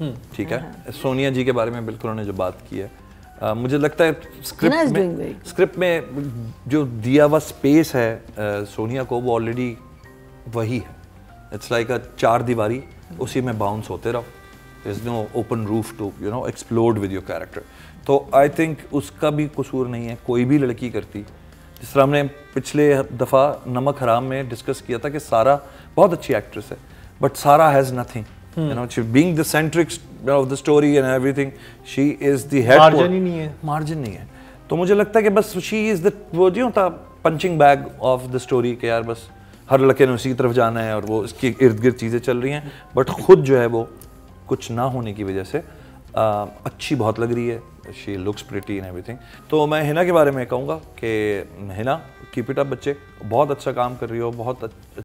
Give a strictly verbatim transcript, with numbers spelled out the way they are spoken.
ठीक है। सोनिया जी के बारे में बिल्कुल उन्होंने जो बात की है, uh, मुझे लगता है स्क्रिप्ट में स्क्रिप्ट में जो दिया हुआ स्पेस है uh, सोनिया को, वो ऑलरेडी वही है। इट्स लाइक अ चार दीवारी, उसी में बाउंस होते रहो। There is no open roof to you know explode with your character. तो आई थिंक उसका भी कसूर नहीं है, कोई भी लड़की करती। जिस तरह हमने पिछले दफ़ा नमक हराम में डिस्कस किया था कि सारा बहुत अच्छी एक्ट्रेस है, but Sara has nothing, you know, she being the centric of the story and everything, she is the head. Margin ही नहीं है, मार्जिन नहीं है। तो मुझे लगता है कि बस शी इज़ द, वो जो होता punching bag of the story, के यार बस हर लड़के ने उसी की तरफ जाना है और वो इसके इर्द गिर्द चीज़ें चल रही हैं, बट खुद जो है वो कुछ ना होने की वजह से आ, अच्छी बहुत लग रही है। She looks pretty and everything. तो मैं हिना के बारे में कहूँगा कि हिना, कीप इट अप बच्चे, बहुत अच्छा काम कर रही हो, बहुत